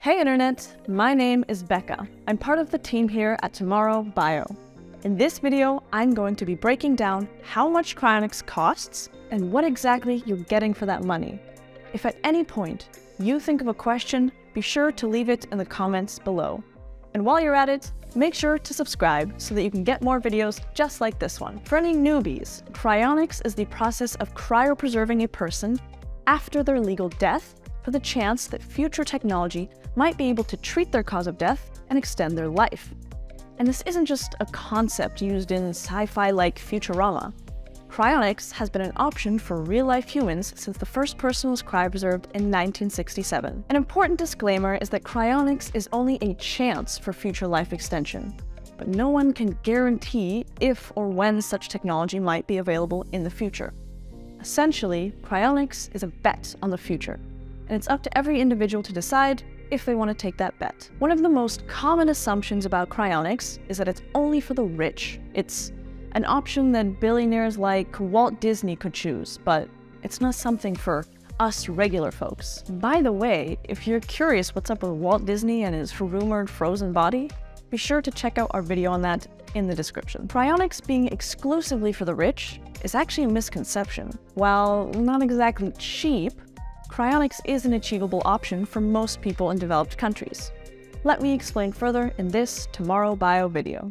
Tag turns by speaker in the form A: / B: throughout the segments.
A: Hey Internet, my name is Becca. I'm part of the team here at Tomorrow Bio. In this video, I'm going to be breaking down how much cryonics costs and what exactly you're getting for that money. If at any point you think of a question, be sure to leave it in the comments below. And while you're at it, make sure to subscribe so that you can get more videos just like this one. For any newbies, cryonics is the process of cryopreserving a person after their legal death for the chance that future technology might be able to treat their cause of death and extend their life. And this isn't just a concept used in sci-fi like Futurama. Cryonics has been an option for real-life humans since the first person was cryopreserved in 1967. An important disclaimer is that cryonics is only a chance for future life extension, but no one can guarantee if or when such technology might be available in the future. Essentially, cryonics is a bet on the future, and it's up to every individual to decide if they want to take that bet. One of the most common assumptions about cryonics is that it's only for the rich. It's an option that billionaires like Walt Disney could choose, but it's not something for us regular folks. By the way, if you're curious what's up with Walt Disney and his rumored frozen body, be sure to check out our video on that in the description. Cryonics being exclusively for the rich is actually a misconception. While not exactly cheap, cryonics is an achievable option for most people in developed countries. Let me explain further in this Tomorrow Bio video.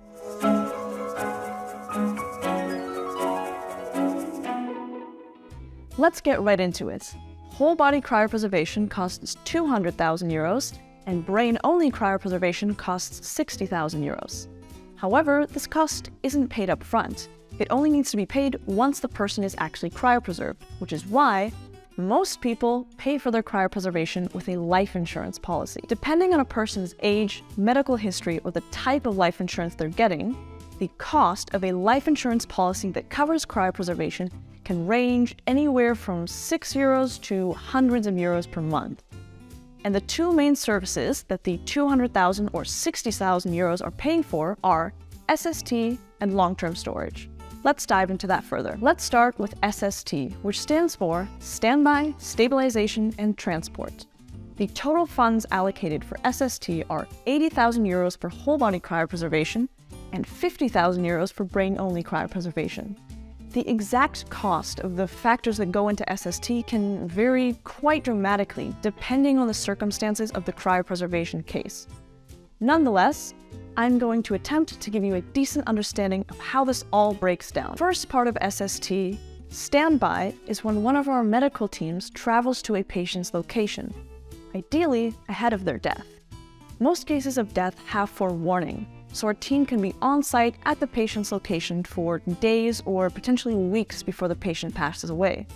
A: Let's get right into it. Whole body cryopreservation costs 200,000 euros and brain-only cryopreservation costs 60,000 euros. However, this cost isn't paid up front. It only needs to be paid once the person is actually cryopreserved, which is why most people pay for their cryopreservation with a life insurance policy. Depending on a person's age, medical history, or the type of life insurance they're getting, the cost of a life insurance policy that covers cryopreservation can range anywhere from 6 euros to hundreds of euros per month. And the two main services that the 200,000 or 60,000 euros are paying for are SST and long-term storage. Let's dive into that further. Let's start with SST, which stands for Standby, Stabilization, and Transport. The total funds allocated for SST are 80,000 euros for whole-body cryopreservation and 50,000 euros for brain-only cryopreservation. The exact cost of the factors that go into SST can vary quite dramatically depending on the circumstances of the cryopreservation case. Nonetheless, I'm going to attempt to give you a decent understanding of how this all breaks down. First part of SST, standby, is when one of our medical teams travels to a patient's location, ideally ahead of their death. Most cases of death have forewarning, so our team can be on site at the patient's location for days or potentially weeks before the patient passes away.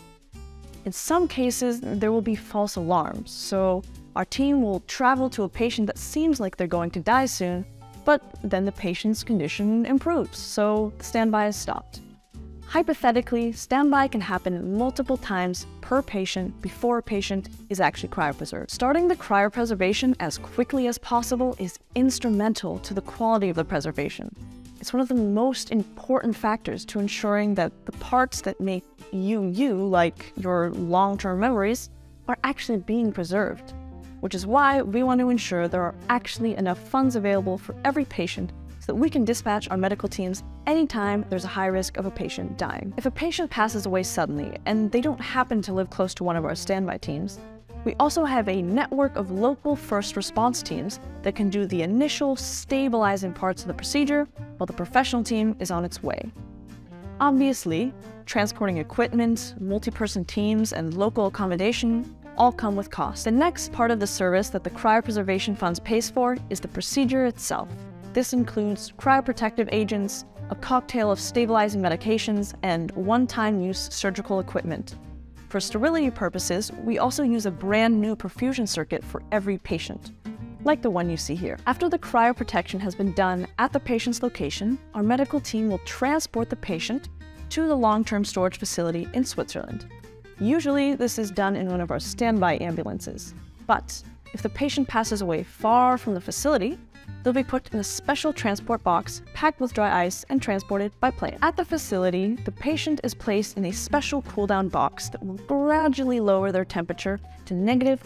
A: In some cases, there will be false alarms, so our team will travel to a patient that seems like they're going to die soon, but then the patient's condition improves, so the standby is stopped. Hypothetically, standby can happen multiple times per patient before a patient is actually cryopreserved. Starting the cryopreservation as quickly as possible is instrumental to the quality of the preservation. It's one of the most important factors to ensuring that the parts that make you, like your long-term memories, are actually being preserved. Which is why we want to ensure there are actually enough funds available for every patient so that we can dispatch our medical teams anytime there's a high risk of a patient dying. If a patient passes away suddenly and they don't happen to live close to one of our standby teams, we also have a network of local first response teams that can do the initial stabilizing parts of the procedure while the professional team is on its way. Obviously, transporting equipment, multi-person teams, and local accommodation all come with costs. The next part of the service that the cryopreservation funds pays for is the procedure itself. This includes cryoprotective agents, a cocktail of stabilizing medications, and one-time use surgical equipment. For sterility purposes, we also use a brand new perfusion circuit for every patient, like the one you see here. After the cryoprotection has been done at the patient's location, our medical team will transport the patient to the long-term storage facility in Switzerland. Usually, this is done in one of our standby ambulances. But if the patient passes away far from the facility, they'll be put in a special transport box, packed with dry ice, and transported by plane. At the facility, the patient is placed in a special cool-down box that will gradually lower their temperature to negative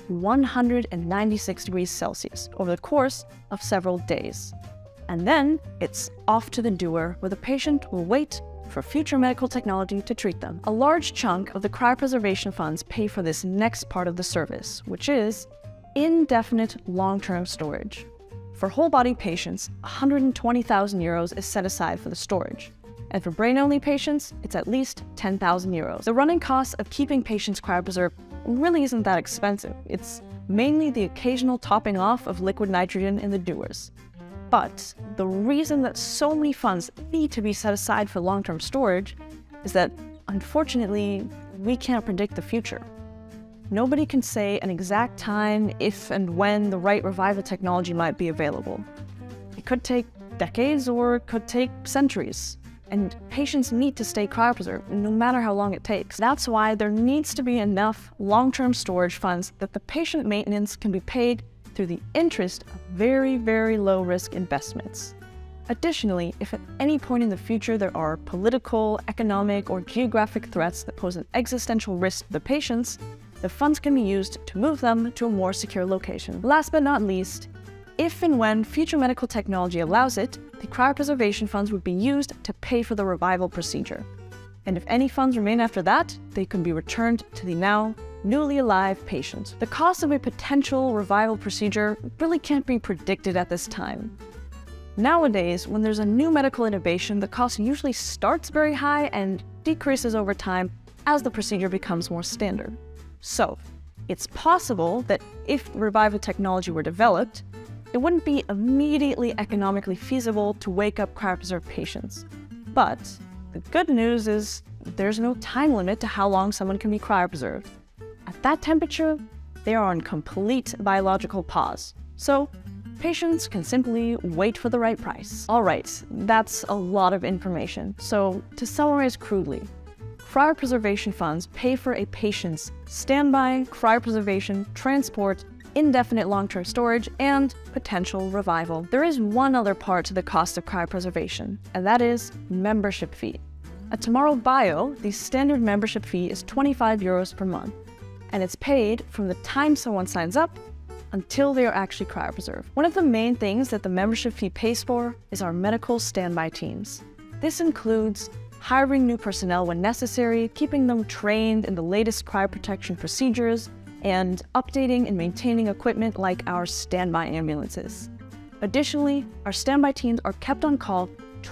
A: 196 degrees Celsius over the course of several days. And then it's off to the doer, where the patient will wait for future medical technology to treat them. A large chunk of the cryopreservation funds pay for this next part of the service, which is indefinite long-term storage. For whole-body patients, 120,000 euros is set aside for the storage. And for brain-only patients, it's at least 10,000 euros. The running cost of keeping patients cryopreserved really isn't that expensive. It's mainly the occasional topping off of liquid nitrogen in the dewars. But the reason that so many funds need to be set aside for long-term storage is that, unfortunately, we can't predict the future. Nobody can say an exact time if and when the right revival technology might be available. It could take decades or it could take centuries. And patients need to stay cryopreserved no matter how long it takes. That's why there needs to be enough long-term storage funds that the patient maintenance can be paid through the interest of very, very low-risk investments. Additionally, if at any point in the future there are political, economic, or geographic threats that pose an existential risk to the patients, the funds can be used to move them to a more secure location. Last but not least, if and when future medical technology allows it, the cryopreservation funds would be used to pay for the revival procedure. And if any funds remain after that, they can be returned to the now newly alive patient. The cost of a potential revival procedure really can't be predicted at this time. Nowadays, when there's a new medical innovation, the cost usually starts very high and decreases over time as the procedure becomes more standard. So, it's possible that if revival technology were developed, it wouldn't be immediately economically feasible to wake up cryopreserved patients. But the good news is there's no time limit to how long someone can be cryopreserved. At that temperature, they are on complete biological pause. So, patients can simply wait for the right price. Alright, that's a lot of information. So, to summarize crudely, cryopreservation funds pay for a patient's standby, cryopreservation, transport, indefinite long-term storage, and potential revival. There is one other part to the cost of cryopreservation, and that is membership fee. At Tomorrow Bio, the standard membership fee is 25 euros per month, and it's paid from the time someone signs up until they are actually cryopreserved. One of the main things that the membership fee pays for is our medical standby teams. This includes hiring new personnel when necessary, keeping them trained in the latest cryoprotection procedures, and updating and maintaining equipment like our standby ambulances. Additionally, our standby teams are kept on call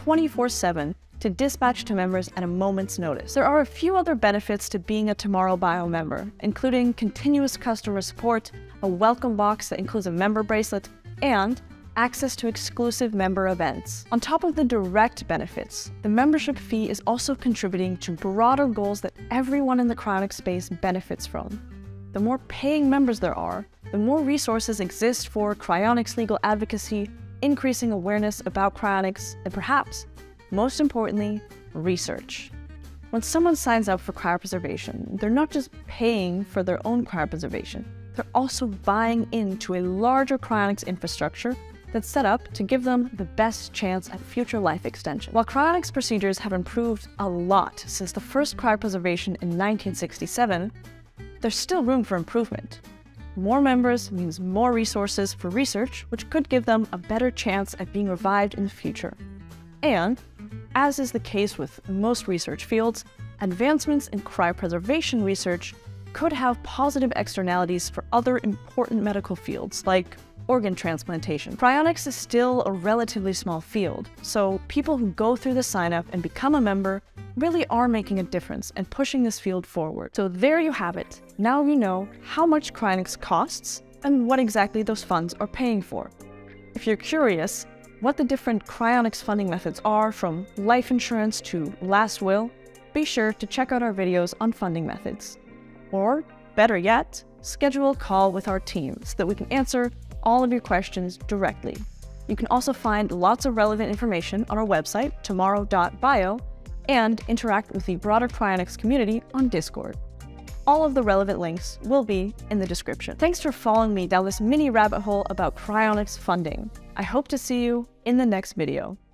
A: 24/7 to dispatch to members at a moment's notice. There are a few other benefits to being a Tomorrow Bio member, including continuous customer support, a welcome box that includes a member bracelet, and access to exclusive member events. On top of the direct benefits, the membership fee is also contributing to broader goals that everyone in the cryonics space benefits from. The more paying members there are, the more resources exist for cryonics legal advocacy, increasing awareness about cryonics, and perhaps, most importantly, research. When someone signs up for cryopreservation, they're not just paying for their own cryopreservation, they're also buying into a larger cryonics infrastructure that's set up to give them the best chance at future life extension. While cryonics procedures have improved a lot since the first cryopreservation in 1967, there's still room for improvement. More members means more resources for research, which could give them a better chance at being revived in the future. And, as is the case with most research fields, advancements in cryopreservation research could have positive externalities for other important medical fields, like organ transplantation. Cryonics is still a relatively small field, so people who go through the sign-up and become a member really are making a difference and pushing this field forward. So there you have it. Now you know how much cryonics costs and what exactly those funds are paying for. If you're curious what the different cryonics funding methods are, from life insurance to last will, be sure to check out our videos on funding methods. Or, better yet, schedule a call with our team so that we can answer all of your questions directly. You can also find lots of relevant information on our website, tomorrow.bio, and interact with the broader cryonics community on Discord. All of the relevant links will be in the description. Thanks for following me down this mini rabbit hole about cryonics funding. I hope to see you in the next video.